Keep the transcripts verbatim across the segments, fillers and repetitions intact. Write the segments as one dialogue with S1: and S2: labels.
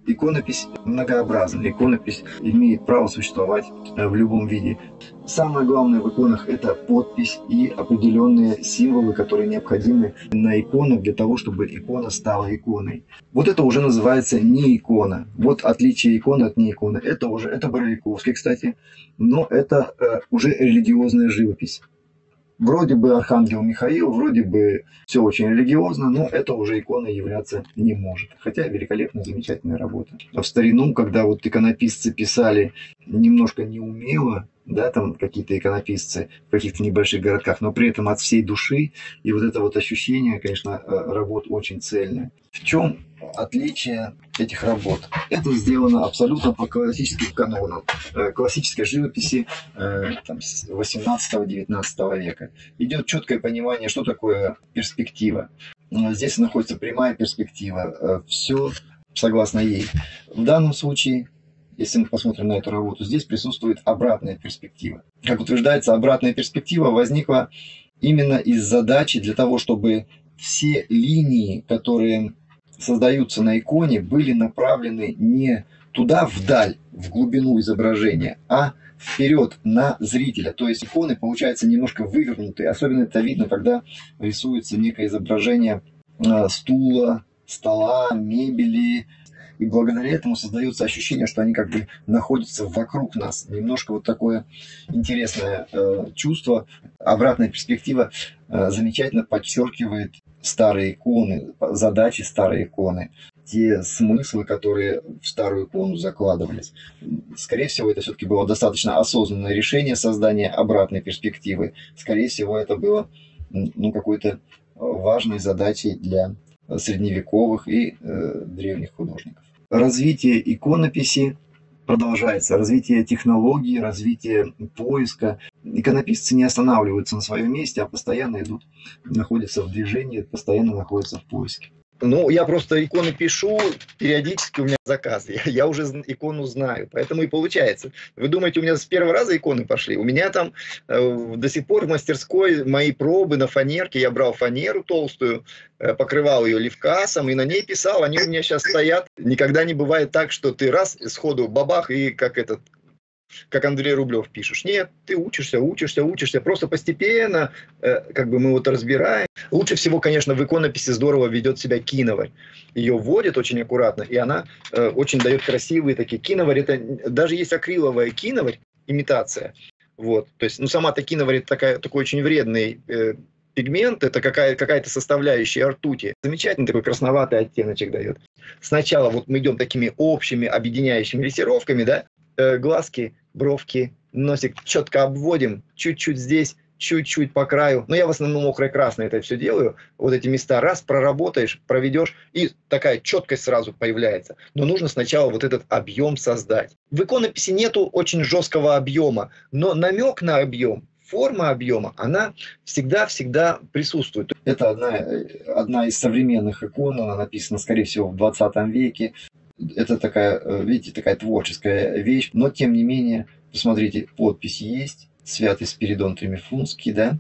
S1: Иконопись многообразна, иконопись имеет право существовать в любом виде. Самое главное в иконах – это подпись и определенные символы, которые необходимы на иконах для того, чтобы икона стала иконой. Вот это уже называется не икона. Вот отличие иконы от не иконы. Это уже, это Боровиковский, кстати, но это э, уже религиозная живопись. Вроде бы архангел Михаил, вроде бы все очень религиозно, но это уже иконой являться не может. Хотя великолепная, замечательная работа. А в старину, когда вот иконописцы писали немножко неумело, да, там какие-то иконописцы в каких-то небольших городках, но при этом от всей души, и вот это вот ощущение, конечно, работ очень цельное. В чем отличие этих работ? Это сделано абсолютно по классическим канонам, классической живописи восемнадцатого-девятнадцатого века. Идет четкое понимание, что такое перспектива. Здесь находится прямая перспектива, все согласно ей. В данном случае, если мы посмотрим на эту работу, здесь присутствует обратная перспектива. Как утверждается, обратная перспектива возникла именно из задачи для того, чтобы все линии, которые создаются на иконе, были направлены не туда вдаль, в глубину изображения, а вперед на зрителя. То есть иконы получаются немножко вывернутые. Особенно это видно, когда рисуется некое изображение стула, стола, мебели. И благодаря этому создается ощущение, что они как бы находятся вокруг нас. Немножко вот такое интересное э, чувство. Обратная перспектива э, замечательно подчеркивает старые иконы, задачи старой иконы, те смыслы, которые в старую икону закладывались. Скорее всего, это все-таки было достаточно осознанное решение создания обратной перспективы. Скорее всего, это было ну, какой-то важной задачей для средневековых и э, древних художников. Развитие иконописи продолжается, развитие технологий, развитие поиска. Иконописцы не останавливаются на своем месте, а постоянно идут, находятся в движении, постоянно находятся в поиске.
S2: Ну, я просто иконы пишу, периодически у меня заказ, я, я уже икону знаю, поэтому и получается. Вы думаете, у меня с первого раза иконы пошли? У меня там э, до сих пор в мастерской мои пробы на фанерке, я брал фанеру толстую, э, покрывал ее левкасом и на ней писал, они у меня сейчас стоят. Никогда не бывает так, что ты раз сходу бабах и как этот... как Андрей Рублев пишешь. Нет, ты учишься, учишься, учишься. Просто постепенно, э, как бы мы вот разбираем. Лучше всего, конечно, в иконописи здорово ведет себя киноварь. Ее вводит очень аккуратно, и она э, очень дает красивые такие. Киноварь, это даже есть акриловая киноварь, имитация. Вот. То есть, ну, сама-то киноварь это такая, такой очень вредный э, пигмент, это какая, какая-то составляющая ртути. Замечательный такой красноватый оттеночек дает. Сначала вот мы идем такими общими объединяющими лессировками, да, глазки, бровки, носик четко обводим, чуть-чуть здесь, чуть-чуть по краю. Но я в основном мокрой красной это все делаю. Вот эти места раз проработаешь, проведешь, и такая четкость сразу появляется. Но нужно сначала вот этот объем создать. В иконописи нету очень жесткого объема, но намек на объем, форма объема, она всегда-всегда присутствует.
S1: Это одна, одна из современных икон, она написана, скорее всего, в двадцатом веке. Это такая, видите, такая творческая вещь, но тем не менее, посмотрите, подпись есть, Святый Спиридон Тримифунский, да,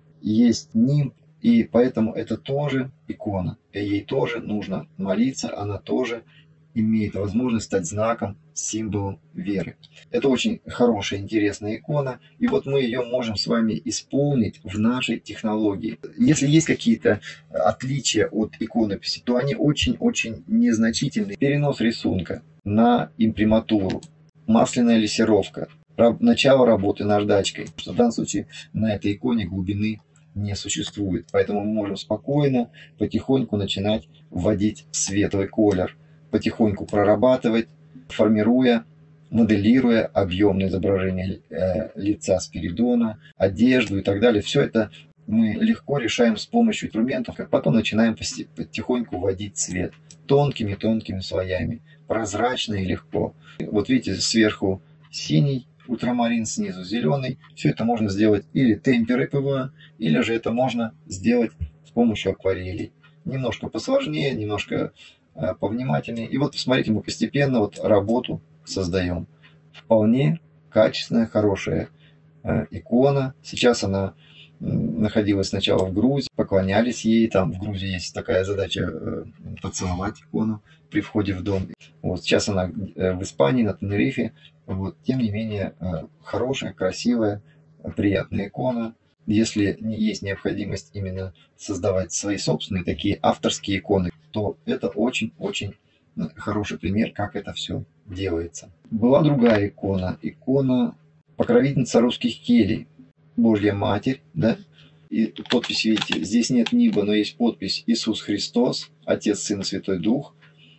S1: есть нимб, и поэтому это тоже икона, и ей тоже нужно молиться, она тоже имеет возможность стать знаком, символом веры. Это очень хорошая, интересная икона, и вот мы ее можем с вами исполнить в нашей технологии. Если есть какие-то отличия от иконописи, то они очень-очень незначительны. Перенос рисунка на имприматуру, масляная лессировка, начало работы наждачкой. В данном случае на этой иконе глубины не существует, поэтому мы можем спокойно, потихоньку начинать вводить светлый колер, потихоньку прорабатывать, формируя, моделируя объемное изображение э, лица Спиридона, одежду и так далее. Все это мы легко решаем с помощью инструментов, а потом начинаем потихоньку вводить цвет тонкими-тонкими слоями, прозрачно и легко. Вот видите, сверху синий ультрамарин, снизу зеленый. Все это можно сделать или темперой ПВА, или же это можно сделать с помощью акварелей. Немножко посложнее, немножко повнимательнее. И вот посмотрите, мы постепенно вот работу создаем. Вполне качественная, хорошая э, икона. Сейчас она находилась сначала в Грузии, поклонялись ей. Там в Грузии есть такая задача поцеловать икону при входе в дом. Вот сейчас она в Испании, на Тенерифе. Вот, тем не менее, хорошая, красивая, приятная икона. Если есть необходимость именно создавать свои собственные такие авторские иконы, то это очень-очень хороший пример, как это все делается. Была другая икона, икона покровительница русских келий, Божья Матерь, да? И подпись, видите, здесь нет ниба, но есть подпись Иисус Христос, Отец, Сын, Святой Дух.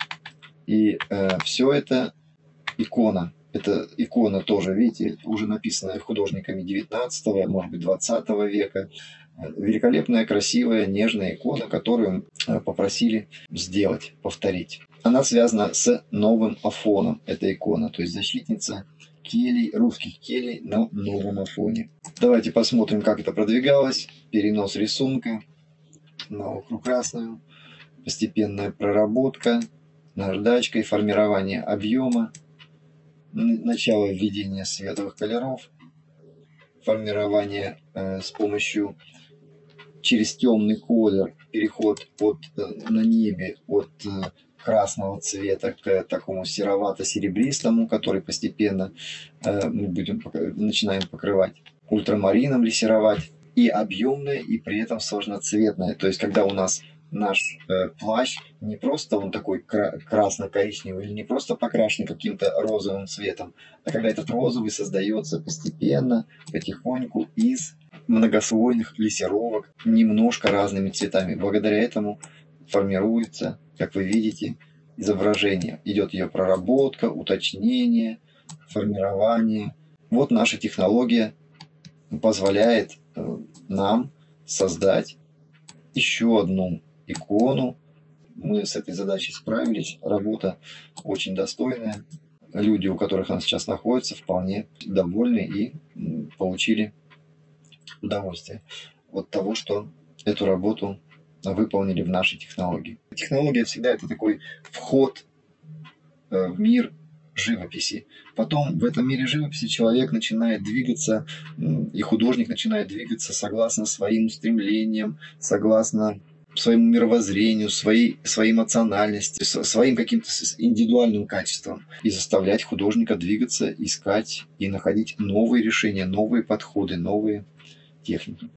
S1: И э, все это икона. Это икона тоже, видите, уже написанная художниками девятнадцатого, может быть, двадцатого века. Великолепная, красивая, нежная икона, которую попросили сделать, повторить. Она связана с новым Афоном, эта икона, то есть защитница келей, русских келей на новом Афоне. Давайте посмотрим, как это продвигалось. Перенос рисунка на охру красную, постепенная проработка, наждачкой, формирование объема, начало введения светлых колеров, формирование э, с помощью через темный колер, переход от, э, на небе от э, красного цвета к такому серовато-серебристому, который постепенно э, мы будем, начинаем покрывать ультрамарином, лессировать, и объемное, и при этом сложноцветное. То есть, когда у нас наш э, плащ не просто он такой кра- красно-коричневый, или не просто покрашен каким-то розовым цветом, а когда этот розовый создается постепенно, потихоньку из многослойных лессировок немножко разными цветами. Благодаря этому формируется, как вы видите, изображение. Идет ее проработка, уточнение, формирование. Вот наша технология позволяет нам создать еще одну икону. Мы с этой задачей справились. Работа очень достойная. Люди, у которых она сейчас находится, вполне довольны и получили удовольствие от того, что эту работу выполнили в нашей технологии. Технология всегда это такой вход в мир живописи. Потом в этом мире живописи человек начинает двигаться, и художник начинает двигаться согласно своим устремлениям, согласно своему мировоззрению, своей, своей эмоциональности, своим каким-то индивидуальным качествам. И заставлять художника двигаться, искать и находить новые решения, новые подходы, новые техники.